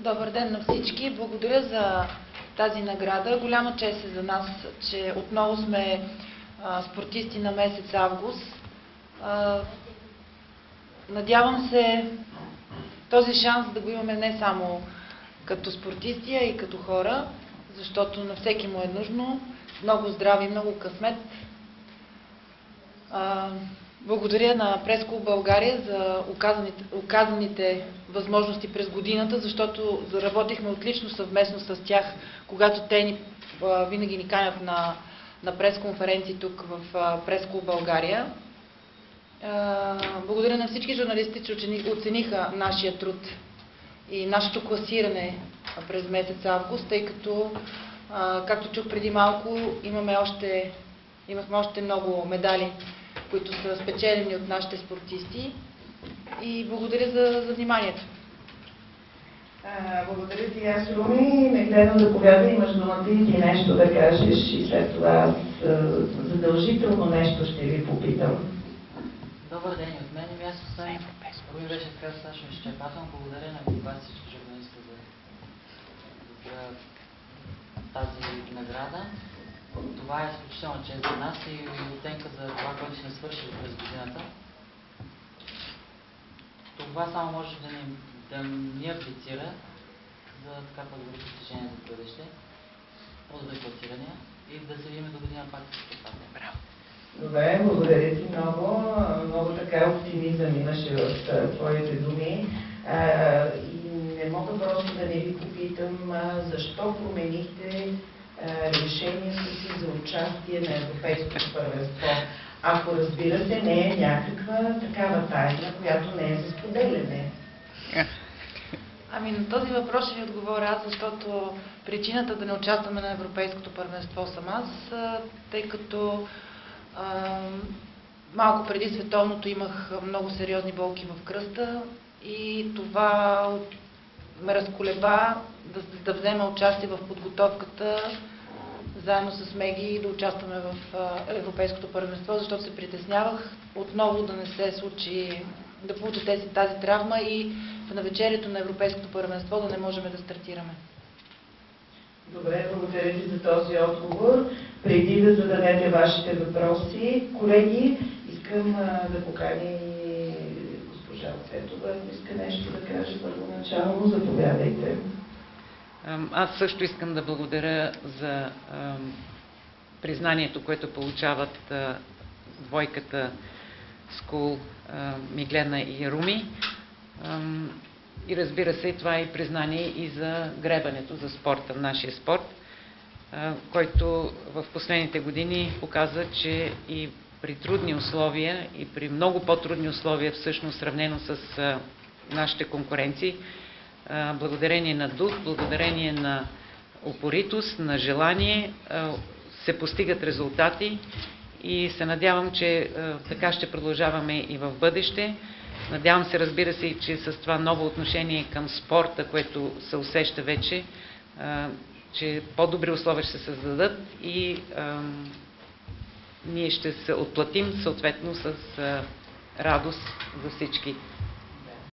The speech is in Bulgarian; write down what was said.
Добър ден на всички. Благодаря за тази награда. Голяма чест е за нас, че отново сме спортисти на месец август. Надявам се този шанс да го имаме не само като спортисти, а и като хора, защото на всеки му е нужно много здраве и много късмет. Благодаря на Прес-клуб България за оказаните възможности през годината, защото работихме отлично съвместно с тях, когато те винаги ни канят на пресконференции тук в Прес-клуб България. Благодаря на всички журналисти, че оцениха нашия труд и нашето класиране през месец август, тъй като, както чух преди малко, имахме още много медали, които са спечелени от нашите спортисти. И благодаря за вниманието. Благодаря ти, аз, Руми. Меглено, заповядай, имаш думата и ти нещо да кажеш и след това аз задължително нещо ще ви попитам. Добър ден от мен. Аз освен Руми беше така достатъчно изчерпателно. Благодаря на вас всички журналисти за тази награда. Това е изключително чест за нас и оценка за това, което сме свършили през годината. Това само може да ни аплицира за така по-добри постижения за бъдеще, по-добри класирания и да се видим до година пак с това. Браво! Добре, благодаря ти много. Много така оптимизъм имаше в твоите думи. И не мога просто да не ви попитам защо променихте решението си за участие на Европейското първенство. Ако, разбира се, не е някаква такава тайна, която не е за споделяне. Ами на този въпрос ще ви отговоря аз, защото причината да не участваме на Европейското първенство съм аз, тъй като малко преди световното имах много сериозни болки в кръста и това ме разколеба да взема участие в подготовката заедно с Меги и да участваме в Европейското първенство, защото се притеснявах отново да не се случи, да получа тази травма и в навечерието на Европейското първенство да не можем да стартираме. Добре, благодаря ви за този отговор. Преди да зададете вашите въпроси, колеги, искам да поканя и госпожа Цветова, ако иска нещо да каже първоначално, заповядайте. Аз също искам да благодаря за признанието, което получават двойката Скул, Миглена и Руми. И разбира се, това е и признание и за гребането, за спорта, нашия спорт, който в последните години показа, че и при трудни условия, и при много по-трудни условия, всъщност сравнено с нашите конкуренции, благодарение на дух, благодарение на упоритост, на желание, се постигат резултати и се надявам, че така ще продължаваме и в бъдеще. Надявам се, разбира се, че с това ново отношение към спорта, което се усеща вече, че по-добри условия ще се създадат и ние ще се отплатим съответно с радост за всички.